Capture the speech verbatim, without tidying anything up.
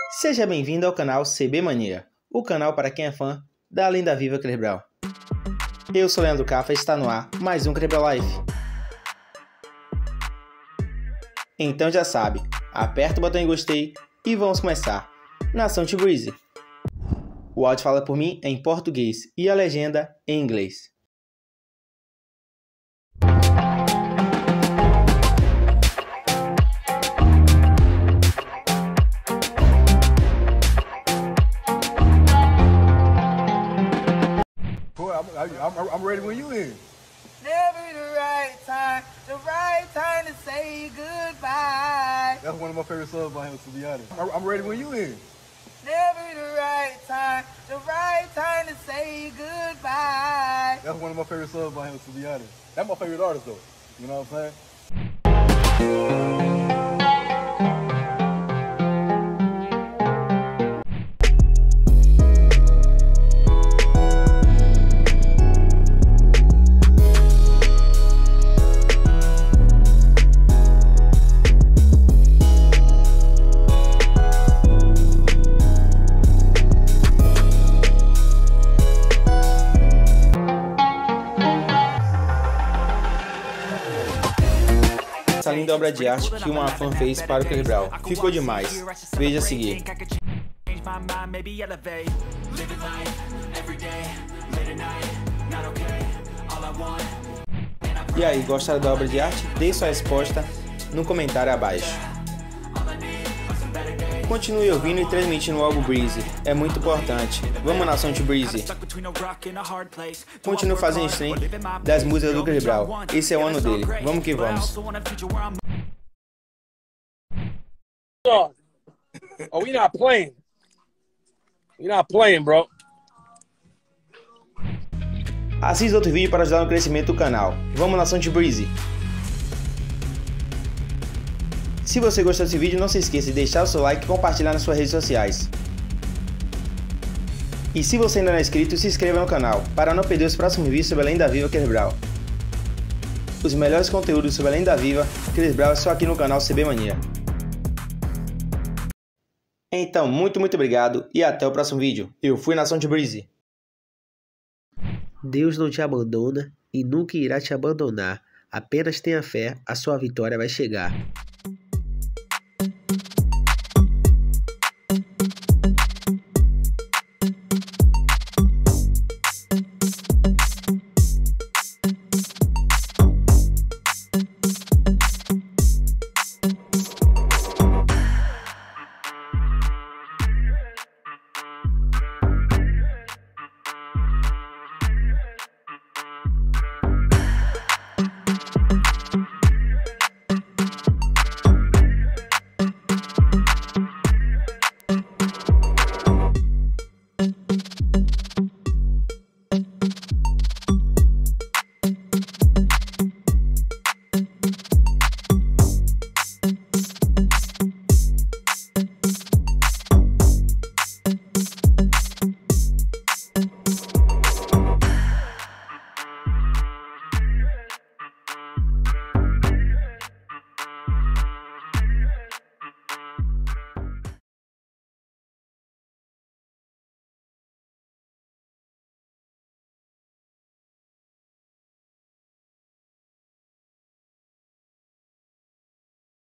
Seja bem-vindo ao canal C B Mania, o canal para quem é fã da lenda viva Cleber. Eu sou Leandro Cafa e está no ar mais um Cleber Life. Então já sabe, aperta o botão em gostei e vamos começar. Nação T-Breezy. O áudio fala por mim em português e a legenda em inglês. I'm, I'm, I'm ready when you in. Never the right time, the right time to say goodbye. That's one of my favorite songs by him, to be honest. I'm, I'm ready when you in. Never the right time, the right time to say goodbye. That's one of my favorite songs by him, to be honest. That's my favorite artist, though. You know what I'm saying? Essa linda obra de arte que uma fã fez para o Cleber. Ficou demais. Veja a seguir. E aí, gostaram da obra de arte? Deixe sua resposta no comentário abaixo. Continue ouvindo e transmitindo o álbum Breezy, é muito importante. Vamos, nação T-Breezy. Continue fazendo stream das músicas do Cleber. Esse é o ano dele. Vamos que vamos. Oh, we not playing. We not playing, bro. Assista outro vídeo para ajudar no crescimento do canal. Vamos, nação T-Breezy. Se você gostou desse vídeo, não se esqueça de deixar o seu like e compartilhar nas suas redes sociais. E se você ainda não é inscrito, se inscreva no canal, para não perder os próximos vídeos sobre a lenda viva Cleber. Os melhores conteúdos sobre a lenda viva Cleber é só aqui no canal C B Mania. Então, muito, muito obrigado e até o próximo vídeo. Eu fui, nação T-Breezy. Deus não te abandona e nunca irá te abandonar. Apenas tenha fé, a sua vitória vai chegar.